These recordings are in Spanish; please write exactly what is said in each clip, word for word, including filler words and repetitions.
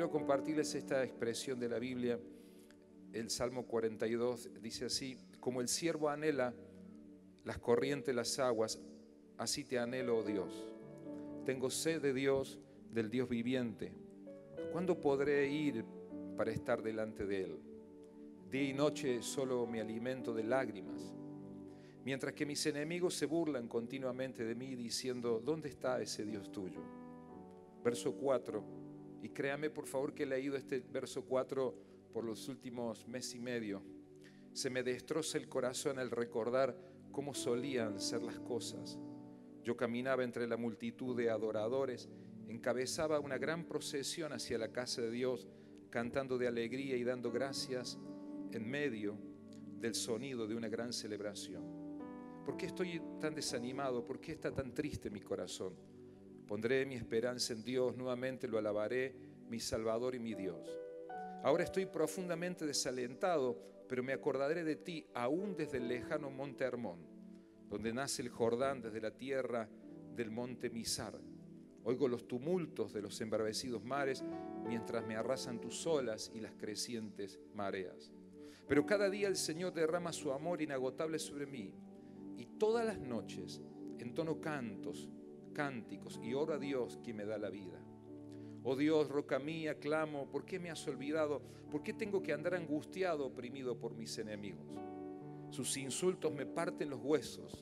quiero compartirles esta expresión de la Biblia. El Salmo cuarenta y dos dice así: como el siervo anhela las corrientes de las aguas, así te anhelo, oh Dios. Tengo sed de Dios, del Dios viviente. ¿Cuándo podré ir para estar delante de Él? Día y noche solo me alimento de lágrimas, mientras que mis enemigos se burlan continuamente de mí, diciendo: ¿dónde está ese Dios tuyo? Verso cuatro, y créame por favor que he leído este verso cuatro por los últimos mes y medio. Se me destroza el corazón al recordar cómo solían ser las cosas. Yo caminaba entre la multitud de adoradores, encabezaba una gran procesión hacia la casa de Dios, cantando de alegría y dando gracias en medio del sonido de una gran celebración. ¿Por qué estoy tan desanimado? ¿Por qué está tan triste mi corazón? Pondré mi esperanza en Dios, nuevamente lo alabaré, mi Salvador y mi Dios. Ahora estoy profundamente desalentado, pero me acordaré de ti aún desde el lejano monte Hermón, donde nace el Jordán, desde la tierra del monte Mizar. Oigo los tumultos de los embravecidos mares, mientras me arrasan tus olas y las crecientes mareas. Pero cada día el Señor derrama su amor inagotable sobre mí, y todas las noches entono cantos, cánticos, y oro a Dios quien me da la vida. Oh Dios, roca mía, clamo: ¿por qué me has olvidado? ¿Por qué tengo que andar angustiado, oprimido por mis enemigos? Sus insultos me parten los huesos.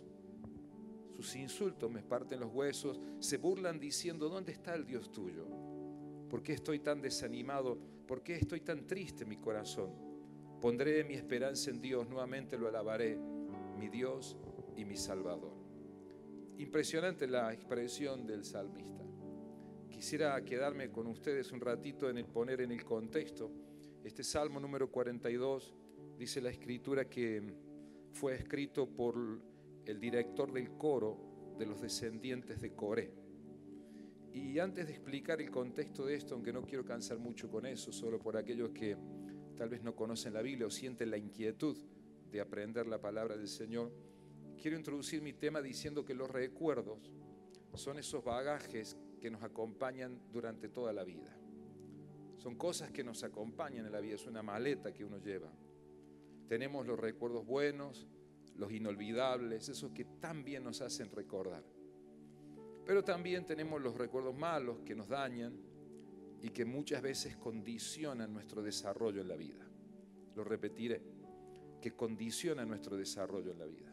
Sus insultos me parten los huesos. Se burlan diciendo: ¿dónde está el Dios tuyo? ¿Por qué estoy tan desanimado? ¿Por qué estoy tan triste en mi corazón? Pondré mi esperanza en Dios, nuevamente lo alabaré, mi Dios y mi Salvador. Impresionante la expresión del salmista. Quisiera quedarme con ustedes un ratito en el poner en el contexto. Este Salmo número cuarenta y dos, dice la Escritura que fue escrito por el director del coro de los descendientes de Coré. Y antes de explicar el contexto de esto, aunque no quiero cansar mucho con eso, solo por aquellos que tal vez no conocen la Biblia o sienten la inquietud de aprender la palabra del Señor, quiero introducir mi tema diciendo que los recuerdos son esos bagajes que nos acompañan durante toda la vida. Son cosas que nos acompañan en la vida, es una maleta que uno lleva. Tenemos los recuerdos buenos, los inolvidables, esos que tan bien nos hacen recordar. Pero también tenemos los recuerdos malos que nos dañan y que muchas veces condicionan nuestro desarrollo en la vida. Lo repetiré, que condicionan nuestro desarrollo en la vida.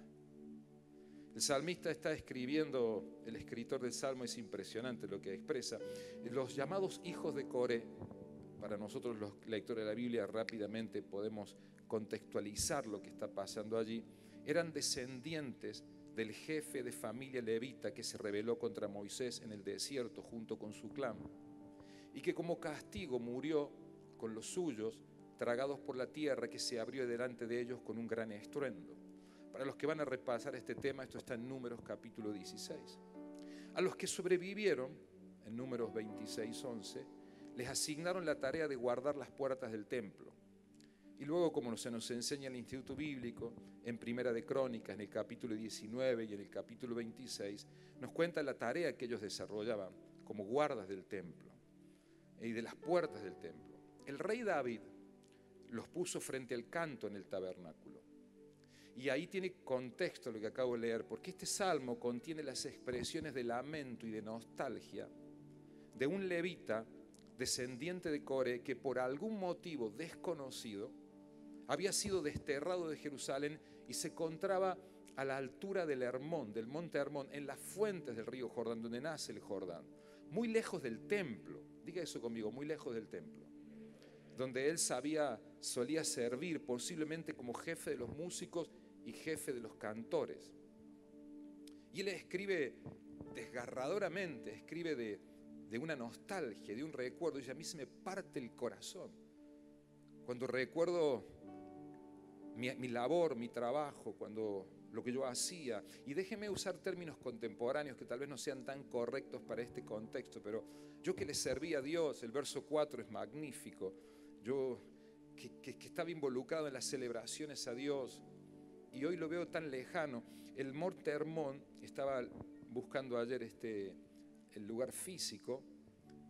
El salmista está escribiendo, el escritor del Salmo, es impresionante lo que expresa. Los llamados hijos de Coré, para nosotros los lectores de la Biblia rápidamente podemos contextualizar lo que está pasando allí, eran descendientes del jefe de familia levita que se rebeló contra Moisés en el desierto junto con su clan, y que como castigo murió con los suyos, tragados por la tierra que se abrió delante de ellos con un gran estruendo. Para los que van a repasar este tema, esto está en Números capítulo dieciséis. A los que sobrevivieron, en Números veintiséis, once, les asignaron la tarea de guardar las puertas del templo. Y luego, como se nos enseña en el Instituto Bíblico, en Primera de Crónicas, en el capítulo diecinueve y en el capítulo veintiséis, nos cuenta la tarea que ellos desarrollaban como guardas del templo y de las puertas del templo. El rey David los puso frente al canto en el tabernáculo. Y ahí tiene contexto lo que acabo de leer, porque este salmo contiene las expresiones de lamento y de nostalgia de un levita descendiente de Coré que por algún motivo desconocido había sido desterrado de Jerusalén y se encontraba a la altura del Hermón, del monte Hermón, en las fuentes del río Jordán, donde nace el Jordán, muy lejos del templo. Diga eso conmigo, muy lejos del templo, donde él sabía, solía servir posiblemente como jefe de los músicos y jefe de los cantores. Y él escribe desgarradoramente, escribe de, de una nostalgia, de un recuerdo. Y dice: a mí se me parte el corazón cuando recuerdo mi, mi labor, mi trabajo, cuando lo que yo hacía. Y déjeme usar términos contemporáneos que tal vez no sean tan correctos para este contexto, pero yo que le servía a Dios, el verso cuatro es magnífico. Yo que, que, que estaba involucrado en las celebraciones a Dios y hoy lo veo tan lejano. El monte Hermón, estaba buscando ayer este, el lugar físico,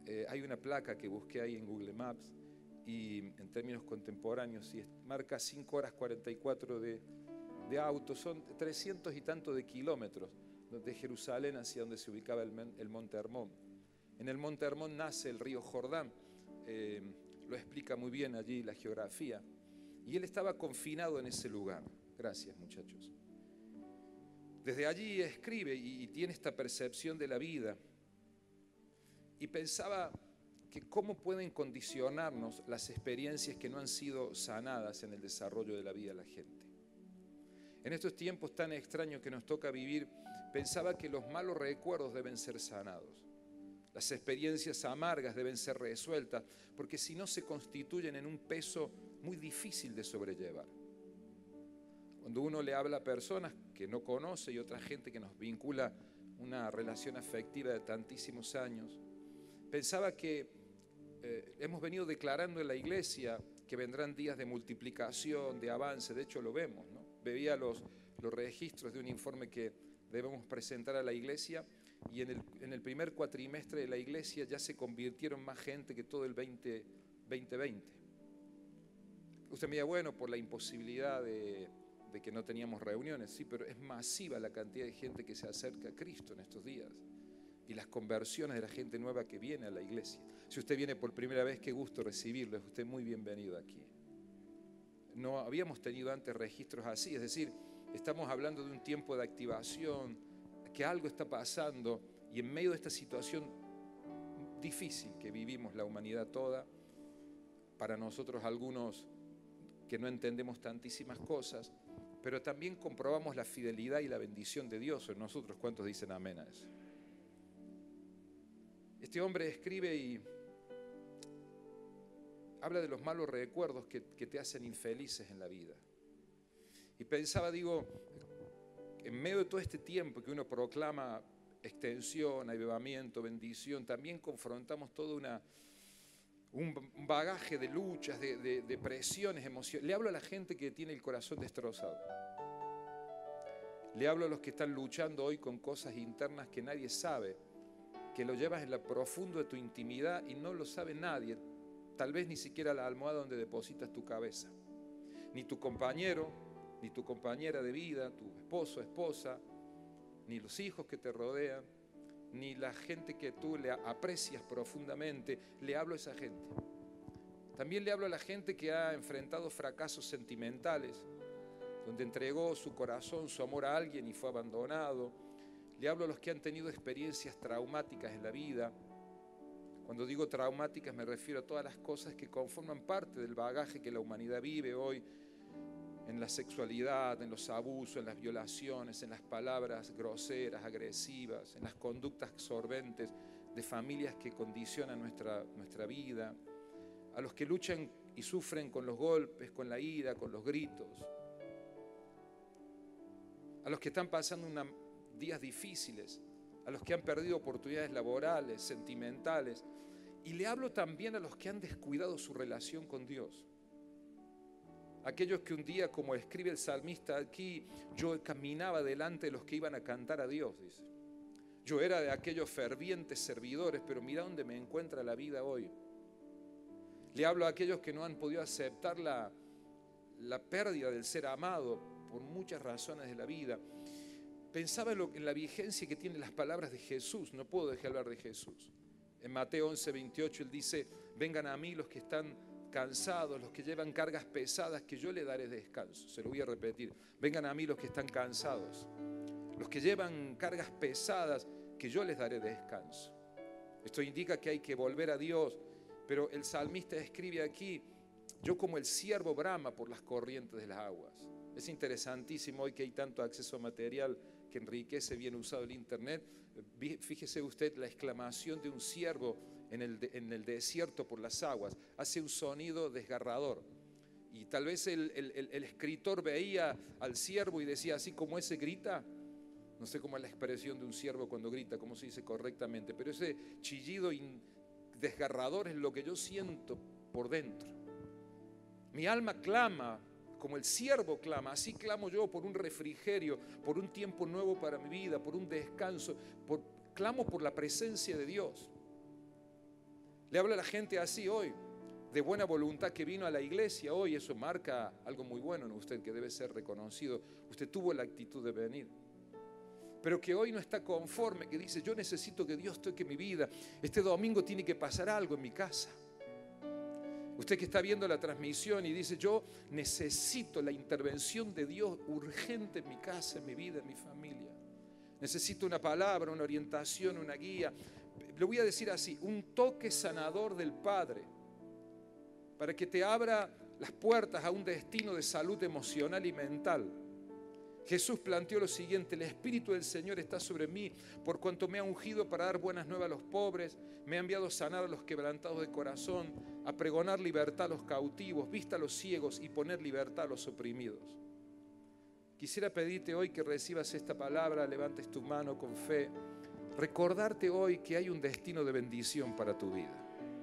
Eh, hay una placa que busqué ahí en Google Maps y en términos contemporáneos y marca cinco horas cuarenta y cuatro de, de auto, son trescientos y tanto de kilómetros de Jerusalén hacia donde se ubicaba el, el Monte Hermón. En el Monte Hermón nace el río Jordán, eh, lo explica muy bien allí la geografía, y él estaba confinado en ese lugar. Gracias, muchachos. Desde allí escribe y, y tiene esta percepción de la vida. Y pensaba que cómo pueden condicionarnos las experiencias que no han sido sanadas en el desarrollo de la vida de la gente. En estos tiempos tan extraños que nos toca vivir, pensaba que los malos recuerdos deben ser sanados. Las experiencias amargas deben ser resueltas, porque si no se constituyen en un peso muy difícil de sobrellevar. Cuando uno le habla a personas que no conoce y otra gente que nos vincula una relación afectiva de tantísimos años, pensaba que eh, hemos venido declarando en la iglesia que vendrán días de multiplicación, de avance. De hecho lo vemos, ¿no? Veía los, los registros de un informe que debemos presentar a la iglesia y en el, en el primer cuatrimestre de la iglesia ya se convirtieron más gente que todo el veinte veinte. Usted me dirá, bueno, por la imposibilidad de, de que no teníamos reuniones, sí, pero es masiva la cantidad de gente que se acerca a Cristo en estos días. Y las conversiones de la gente nueva que viene a la iglesia. Si usted viene por primera vez, qué gusto recibirlo, es usted muy bienvenido aquí. No habíamos tenido antes registros así, es decir, estamos hablando de un tiempo de activación, que algo está pasando y en medio de esta situación difícil que vivimos la humanidad toda, para nosotros algunos que no entendemos tantísimas cosas, pero también comprobamos la fidelidad y la bendición de Dios en nosotros. ¿Cuántos dicen amén a eso? Este hombre escribe y habla de los malos recuerdos que, que te hacen infelices en la vida. Y pensaba, digo, en medio de todo este tiempo que uno proclama extensión, avivamiento, bendición, también confrontamos todo una, un bagaje de luchas, de, de, de presiones, emociones. Le hablo a la gente que tiene el corazón destrozado. Le hablo a los que están luchando hoy con cosas internas que nadie sabe, que lo llevas en lo profundo de tu intimidad y no lo sabe nadie, tal vez ni siquiera la almohada donde depositas tu cabeza, ni tu compañero, ni tu compañera de vida, tu esposo, esposa, ni los hijos que te rodean, ni la gente que tú le aprecias profundamente. Le hablo a esa gente. También le hablo a la gente que ha enfrentado fracasos sentimentales, donde entregó su corazón, su amor a alguien y fue abandonado. Le hablo a los que han tenido experiencias traumáticas en la vida. Cuando digo traumáticas me refiero a todas las cosas que conforman parte del bagaje que la humanidad vive hoy, en la sexualidad, en los abusos, en las violaciones, en las palabras groseras, agresivas, en las conductas absorbentes de familias que condicionan nuestra, nuestra vida, a los que luchan y sufren con los golpes, con la ira, con los gritos, a los que están pasando una, días difíciles, a los que han perdido oportunidades laborales, sentimentales, y le hablo también a los que han descuidado su relación con Dios. Aquellos que un día, como escribe el salmista aquí, yo caminaba delante de los que iban a cantar a Dios, dice. Yo era de aquellos fervientes servidores, pero mira dónde me encuentra la vida hoy. Le hablo a aquellos que no han podido aceptar la, la pérdida del ser amado por muchas razones de la vida. Pensaba en, lo, en la vigencia que tienen las palabras de Jesús, no puedo dejar de hablar de Jesús. En Mateo once veintiocho él dice, vengan a mí los que están cansados, los que llevan cargas pesadas, que yo les daré descanso. Se lo voy a repetir, vengan a mí los que están cansados, los que llevan cargas pesadas, que yo les daré descanso. Esto indica que hay que volver a Dios, pero el salmista escribe aquí, yo como el ciervo brama por las corrientes de las aguas. Es interesantísimo hoy que hay tanto acceso a material que enriquece bien usado el internet. Fíjese usted la exclamación de un ciervo en el, de, en el desierto por las aguas. Hace un sonido desgarrador. Y tal vez el, el, el escritor veía al ciervo y decía, así como ese grita, no sé cómo es la expresión de un ciervo cuando grita, cómo se dice correctamente, pero ese chillido in, desgarrador es lo que yo siento por dentro. Mi alma clama, como el ciervo clama, así clamo yo por un refrigerio, por un tiempo nuevo para mi vida, por un descanso, por, clamo por la presencia de Dios. Le habla a la gente así hoy, de buena voluntad, que vino a la iglesia hoy. Eso marca algo muy bueno en usted, que debe ser reconocido. Usted tuvo la actitud de venir, pero que hoy no está conforme, que dice: yo necesito que Dios toque mi vida. Este domingo tiene que pasar algo en mi casa. Usted que está viendo la transmisión y dice: yo necesito la intervención de Dios urgente en mi casa, en mi vida, en mi familia. Necesito una palabra, una orientación, una guía. Le voy a decir así: un toque sanador del Padre, para que te abra las puertas a un destino de salud emocional y mental. Jesús planteó lo siguiente: el Espíritu del Señor está sobre mí, por cuanto me ha ungido para dar buenas nuevas a los pobres, me ha enviado a sanar a los quebrantados de corazón, a pregonar libertad a los cautivos, vista a los ciegos y poner libertad a los oprimidos. Quisiera pedirte hoy que recibas esta palabra, levantes tu mano con fe, recordarte hoy que hay un destino de bendición para tu vida.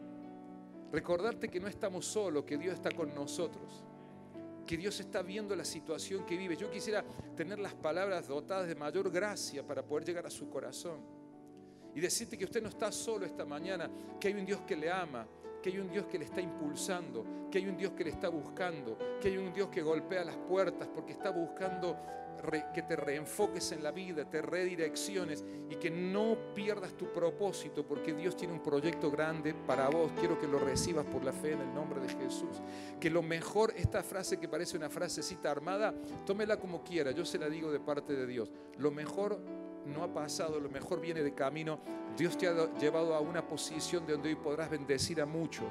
Recordarte que no estamos solos, que Dios está con nosotros, que Dios está viendo la situación que vives. Yo quisiera tener las palabras dotadas de mayor gracia para poder llegar a su corazón y decirte que usted no está solo esta mañana, que hay un Dios que le ama, que hay un Dios que le está impulsando, que hay un Dios que le está buscando, que hay un Dios que golpea las puertas porque está buscando re, que te reenfoques en la vida, te redirecciones y que no pierdas tu propósito, porque Dios tiene un proyecto grande para vos. Quiero que lo recibas por la fe en el nombre de Jesús. Que lo mejor, esta frase que parece una frasecita armada, tómela como quiera, yo se la digo de parte de Dios. Lo mejor no ha pasado, lo mejor viene de camino. Dios te ha llevado a una posición de donde hoy podrás bendecir a muchos.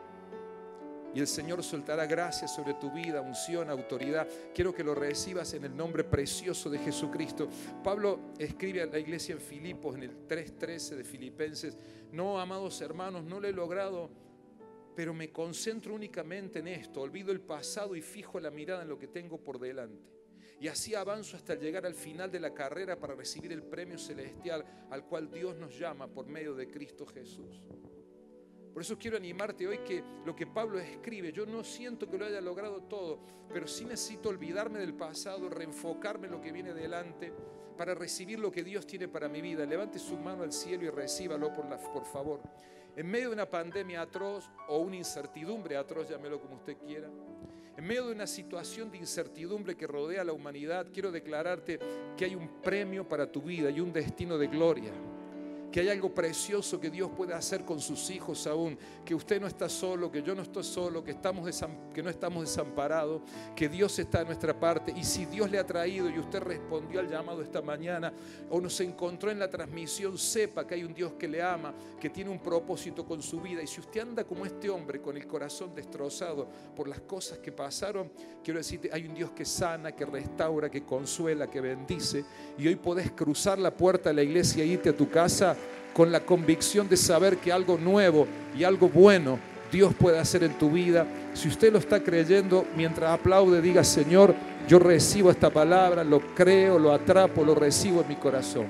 Y el Señor soltará gracia sobre tu vida, unción, autoridad. Quiero que lo recibas en el nombre precioso de Jesucristo. Pablo escribe a la iglesia en Filipos, en el tres trece de Filipenses: no, amados hermanos, no lo he logrado, pero me concentro únicamente en esto. Olvido el pasado y fijo la mirada en lo que tengo por delante. Y así avanzo hasta llegar al final de la carrera para recibir el premio celestial al cual Dios nos llama por medio de Cristo Jesús. Por eso quiero animarte hoy que lo que Pablo escribe, yo no siento que lo haya logrado todo, pero sí necesito olvidarme del pasado, reenfocarme en lo que viene delante para recibir lo que Dios tiene para mi vida. Levante su mano al cielo y recíbalo, por, la, por favor. En medio de una pandemia atroz o una incertidumbre atroz, llámelo como usted quiera, en medio de una situación de incertidumbre que rodea a la humanidad, quiero declararte que hay un premio para tu vida y un destino de gloria. Que hay algo precioso que Dios puede hacer con sus hijos aún, que usted no está solo, que yo no estoy solo, que, estamos desam- que no estamos desamparados, que Dios está de nuestra parte. Y si Dios le ha traído y usted respondió al llamado esta mañana o nos encontró en la transmisión, sepa que hay un Dios que le ama, que tiene un propósito con su vida. Y si usted anda como este hombre con el corazón destrozado por las cosas que pasaron, quiero decirte, hay un Dios que sana, que restaura, que consuela, que bendice. Y hoy podés cruzar la puerta de la iglesia e irte a tu casa con la convicción de saber que algo nuevo y algo bueno Dios puede hacer en tu vida. Si usted lo está creyendo, mientras aplaude, diga: Señor, yo recibo esta palabra, lo creo, lo atrapo, lo recibo en mi corazón.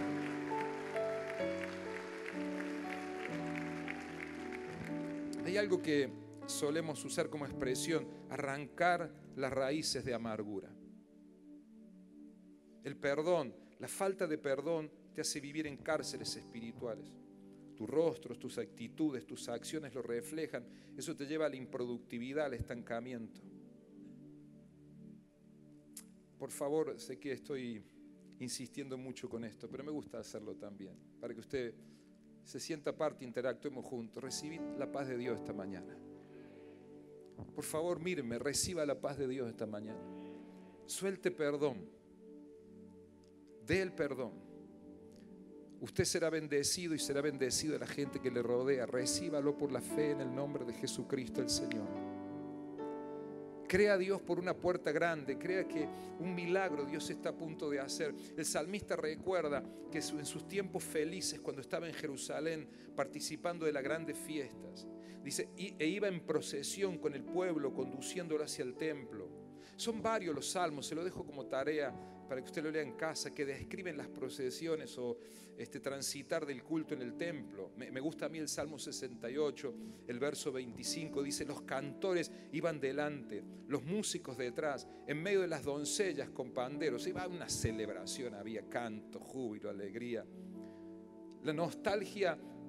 Hay algo que solemos usar como expresión: arrancar las raíces de amargura. El perdón, la falta de perdón te hace vivir en cárceles espirituales. Tus rostros, tus actitudes, tus acciones lo reflejan. Eso te lleva a la improductividad, al estancamiento. Por favor, sé que estoy insistiendo mucho con esto, pero me gusta hacerlo también, para que usted se sienta parte, interactuemos juntos. Recibid la paz de Dios esta mañana. Por favor, míreme, reciba la paz de Dios esta mañana. Suelte perdón. Dé el perdón. Usted será bendecido y será bendecido de la gente que le rodea. Recíbalo por la fe en el nombre de Jesucristo el Señor. Crea a Dios por una puerta grande. Crea que un milagro Dios está a punto de hacer. El salmista recuerda que en sus tiempos felices, cuando estaba en Jerusalén participando de las grandes fiestas, dice, e iba en procesión con el pueblo conduciéndolo hacia el templo. Son varios los salmos, se lo dejo como tarea para que usted lo lea en casa, que describen las procesiones o este, transitar del culto en el templo. Me, me gusta a mí el Salmo sesenta y ocho, el verso veinticinco, dice: los cantores iban delante, los músicos detrás, en medio de las doncellas con panderos. Iba a una celebración, había canto, júbilo, alegría. La nostalgia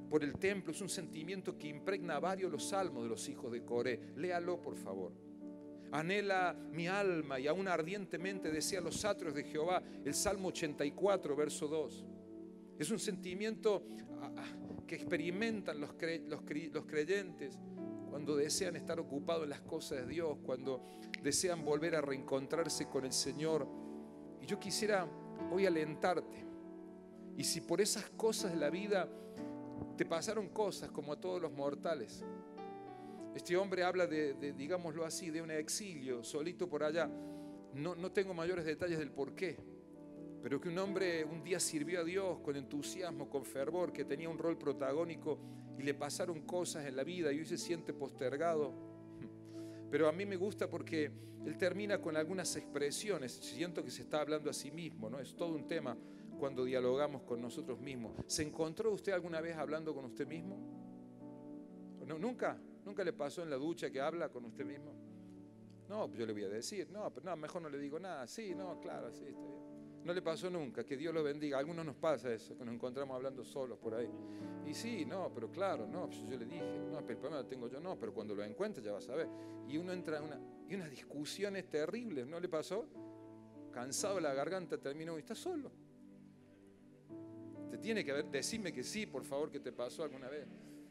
por el templo. Es un sentimiento que impregna a varios los salmos de los hijos de Coré. Léalo, por favor. Anhela mi alma y aún ardientemente desea los atrios de Jehová. El Salmo ochenta y cuatro, verso dos. Es un sentimiento que experimentan los, cre los, cre los creyentes cuando desean estar ocupados en las cosas de Dios, cuando desean volver a reencontrarse con el Señor. Y yo quisiera hoy alentarte. Y si por esas cosas de la vida te pasaron cosas como a todos los mortales, este hombre habla de, de digámoslo así, de un exilio solito por allá. No, no tengo mayores detalles del por qué, pero que un hombre un día sirvió a Dios con entusiasmo, con fervor, que tenía un rol protagónico y le pasaron cosas en la vida y hoy se siente postergado. Pero a mí me gusta porque él termina con algunas expresiones. Siento que se está hablando a sí mismo, ¿no? Es todo un tema cuando dialogamos con nosotros mismos. ¿Se encontró usted alguna vez hablando con usted mismo? ¿No? ¿Nunca? ¿Nunca le pasó en la ducha que habla con usted mismo? No, yo le voy a decir, no, pero no, mejor no le digo nada. Sí, no, claro, sí, está bien. No le pasó nunca, que Dios lo bendiga. A algunos nos pasa eso, que nos encontramos hablando solos por ahí. Y sí, no, pero claro, no, pues yo le dije, no, pero el problema lo tengo yo, no, pero cuando lo encuentre ya va a saber. Y uno entra en una, y unas discusiones terribles, ¿no le pasó? Cansado de la garganta, terminó y está solo. Te tiene que haber, decime que sí, por favor, que te pasó alguna vez.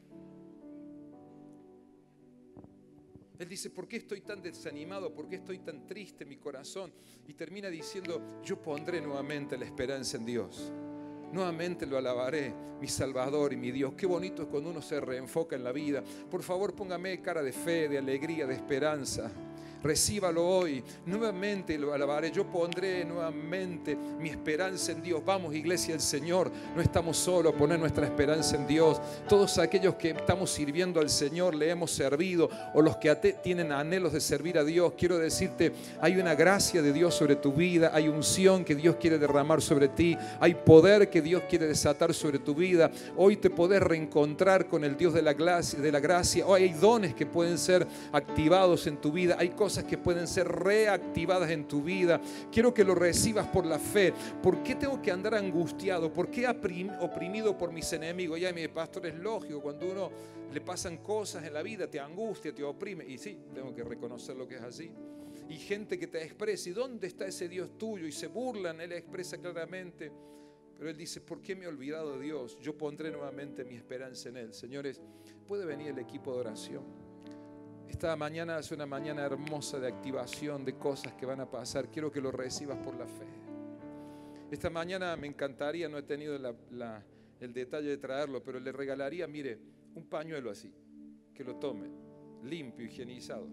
Él dice, ¿por qué estoy tan desanimado? ¿Por qué estoy tan triste en mi corazón? Y termina diciendo, yo pondré nuevamente la esperanza en Dios. Nuevamente lo alabaré, mi Salvador y mi Dios. Qué bonito es cuando uno se reenfoca en la vida. Por favor, póngame cara de fe, de alegría, de esperanza. Recíbalo hoy, nuevamente lo alabaré. Yo pondré nuevamente mi esperanza en Dios. Vamos, iglesia del Señor, no estamos solos, poner nuestra esperanza en Dios. Todos aquellos que estamos sirviendo al Señor, le hemos servido, o los que tienen anhelos de servir a Dios, quiero decirte, hay una gracia de Dios sobre tu vida, hay unción que Dios quiere derramar sobre ti, hay poder que Dios quiere desatar sobre tu vida. Hoy te podés reencontrar con el Dios de la gracia, de la gracia. Hoy hay dones que pueden ser activados en tu vida, hay cosas que pueden ser reactivadas en tu vida. Quiero que lo recibas por la fe. ¿Por qué tengo que andar angustiado? ¿Por qué oprimido por mis enemigos? Ya, mi pastor, es lógico, cuando uno le pasan cosas en la vida, te angustia, te oprime. Y sí, tengo que reconocer lo que es así. Y gente que te expresa, ¿y dónde está ese Dios tuyo? Y se burlan, Él expresa claramente. Pero Él dice, ¿por qué me he olvidado de Dios? Yo pondré nuevamente mi esperanza en Él. Señores, puede venir el equipo de oración. Esta mañana es una mañana hermosa de activación, de cosas que van a pasar. Quiero que lo recibas por la fe. Esta mañana me encantaría, no he tenido la, la, el detalle de traerlo, pero le regalaría, mire, un pañuelo así, que lo tome, limpio, higienizado.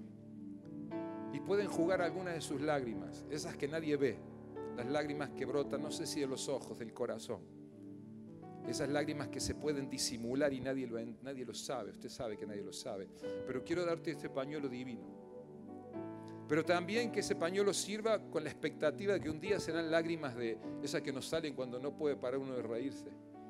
Y pueden jugar algunas de sus lágrimas, esas que nadie ve, las lágrimas que brotan, no sé si de los ojos, del corazón. Esas lágrimas que se pueden disimular y nadie lo, nadie lo sabe. Usted sabe que nadie lo sabe. Pero quiero darte este pañuelo divino. Pero también que ese pañuelo sirva con la expectativa de que un día serán lágrimas de esas que nos salen cuando no puede parar uno de reírse.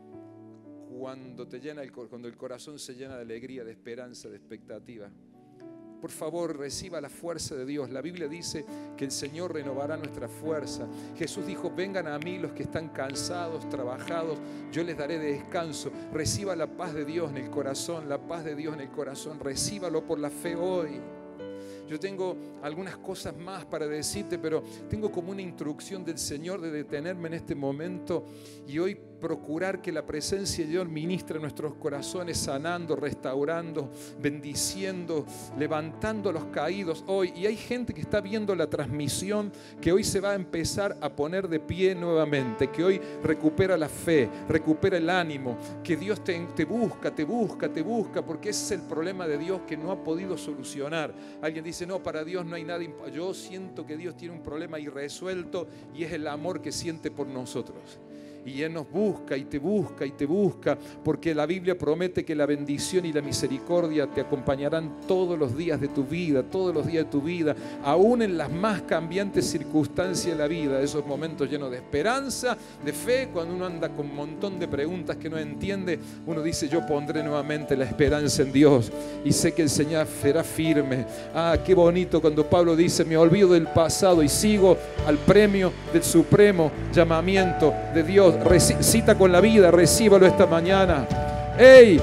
Cuando, te llena el, cuando el corazón se llena de alegría, de esperanza, de expectativa. Por favor, reciba la fuerza de Dios. La Biblia dice que el Señor renovará nuestra fuerza. Jesús dijo, vengan a mí los que están cansados, trabajados, yo les daré de descanso. Reciba la paz de Dios en el corazón, la paz de Dios en el corazón. Recíbalo por la fe hoy. Yo tengo algunas cosas más para decirte, pero tengo como una instrucción del Señor de detenerme en este momento y hoy procurar que la presencia de Dios ministre nuestros corazones, sanando, restaurando, bendiciendo, levantando a los caídos hoy. Y hay gente que está viendo la transmisión que hoy se va a empezar a poner de pie nuevamente, que hoy recupera la fe, recupera el ánimo, que Dios te, te busca, te busca, te busca, porque ese es el problema de Dios que no ha podido solucionar. Alguien dice, no, para Dios no hay nada. Yo siento que Dios tiene un problema irresuelto y es el amor que siente por nosotros. Y Él nos busca y te busca y te busca, porque la Biblia promete que la bendición y la misericordia te acompañarán todos los días de tu vida, todos los días de tu vida, aún en las más cambiantes circunstancias de la vida, esos momentos llenos de esperanza, de fe. Cuando uno anda con un montón de preguntas que no entiende, uno dice, yo pondré nuevamente la esperanza en Dios y sé que el Señor será firme. Ah, qué bonito cuando Pablo dice, me olvido del pasado y sigo al premio del supremo llamamiento de Dios. Cita con la vida, recíbalo esta mañana. ¡Ey!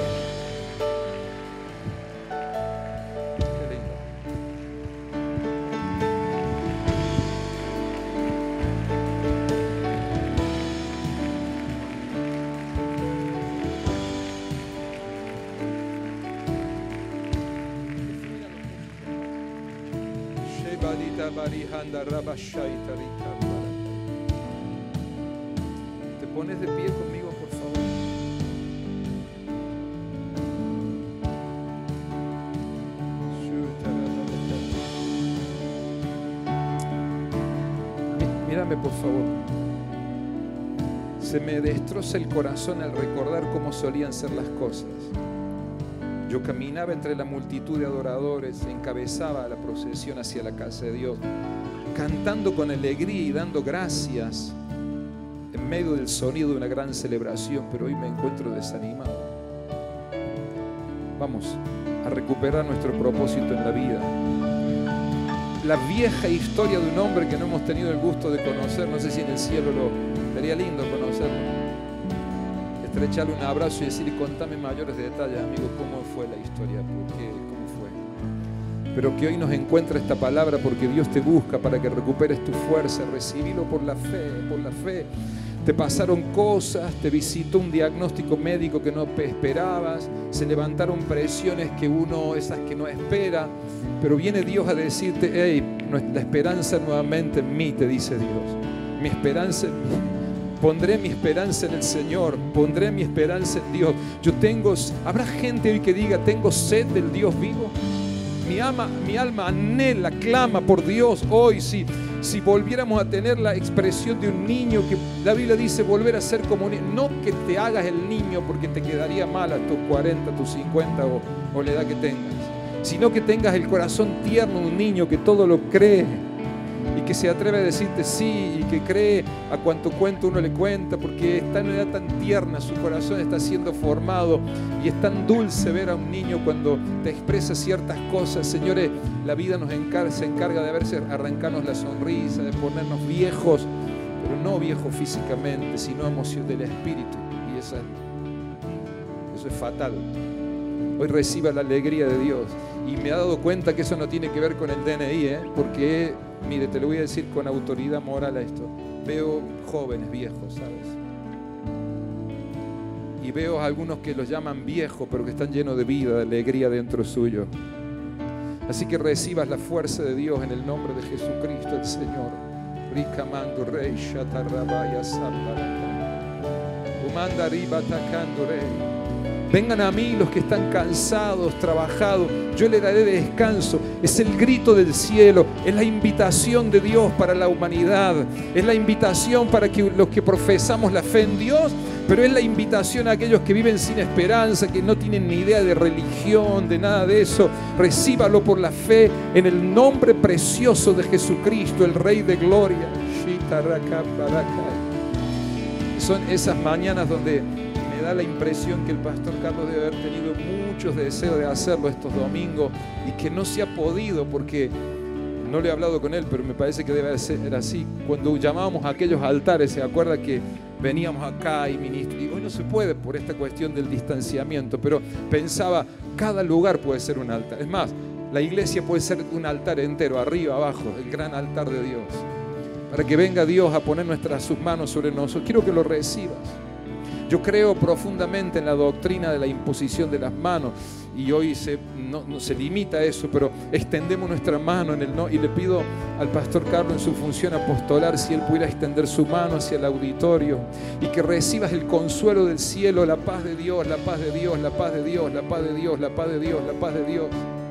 ¿Te pones de pie conmigo, por favor? Mírame, por favor. Se me destroza el corazón al recordar cómo solían ser las cosas. Yo caminaba entre la multitud de adoradores, encabezaba la procesión hacia la casa de Dios, cantando con alegría y dando gracias en medio del sonido de una gran celebración, pero hoy me encuentro desanimado. Vamos a recuperar nuestro propósito en la vida. La vieja historia de un hombre que no hemos tenido el gusto de conocer, no sé si en el cielo lo sería lindo conocerlo. Estrecharle un abrazo y decirle, contame mayores detalles, amigo, cómo fue la historia, por qué, cómo fue. Pero que hoy nos encuentre esta palabra porque Dios te busca para que recuperes tu fuerza. Recibilo por la fe, por la fe. Te pasaron cosas, te visitó un diagnóstico médico que no esperabas, se levantaron presiones que uno, esas que no espera, pero viene Dios a decirte, hey, la esperanza nuevamente en mí, te dice Dios. Mi esperanza en mí. Pondré mi esperanza en el Señor, pondré mi esperanza en Dios. Yo tengo, habrá gente hoy que diga, tengo sed del Dios vivo. Mi alma, mi alma anhela, clama por Dios hoy. Si, si volviéramos a tener la expresión de un niño, que la Biblia dice volver a ser como un niño, no que te hagas el niño porque te quedaría mal a tus cuarenta, tus cincuenta o, o la edad que tengas, sino que tengas el corazón tierno de un niño que todo lo cree y que se atreve a decirte sí y que cree a cuanto cuento uno le cuenta, porque está en una edad tan tierna, su corazón está siendo formado y es tan dulce ver a un niño cuando te expresa ciertas cosas. Señores, la vida nos encarga, se encarga de verse, arrancarnos la sonrisa, de ponernos viejos, pero no viejos físicamente, sino emoción del espíritu, y esa, eso es fatal. Hoy reciba la alegría de Dios. Y me he dado cuenta que eso no tiene que ver con el D N I, ¿eh? Porque, mire, te lo voy a decir con autoridad moral a esto. Veo jóvenes viejos, ¿sabes? Y veo a algunos que los llaman viejos, pero que están llenos de vida, de alegría dentro suyo. Así que recibas la fuerza de Dios en el nombre de Jesucristo el Señor. Ricamando rey, shatarrabaya sambaraka. Umanda riba atacando rey. Vengan a mí los que están cansados, trabajados, yo les daré descanso. Es el grito del cielo, es la invitación de Dios para la humanidad, es la invitación para que los que profesamos la fe en Dios, pero es la invitación a aquellos que viven sin esperanza, que no tienen ni idea de religión, de nada de eso. Recíbalo por la fe en el nombre precioso de Jesucristo, el Rey de Gloria. Son esas mañanas donde da la impresión que el pastor Carlos debe haber tenido muchos deseos de hacerlo estos domingos y que no se ha podido porque no le he hablado con él, pero me parece que debe ser así. Cuando llamábamos a aquellos altares, se acuerda que veníamos acá y ministro, y hoy no se puede por esta cuestión del distanciamiento, pero pensaba, cada lugar puede ser un altar. Es más, la iglesia puede ser un altar entero, arriba, abajo, el gran altar de Dios, para que venga Dios a poner nuestras, sus manos sobre nosotros. Quiero que lo recibas. Yo creo profundamente en la doctrina de la imposición de las manos y hoy se, no, no se limita a eso, pero extendemos nuestra mano en el no, y le pido al pastor Carlos en su función apostolar si él pudiera extender su mano hacia el auditorio y que recibas el consuelo del cielo, la paz de Dios, la paz de Dios, la paz de Dios, la paz de Dios, la paz de Dios, la paz de Dios.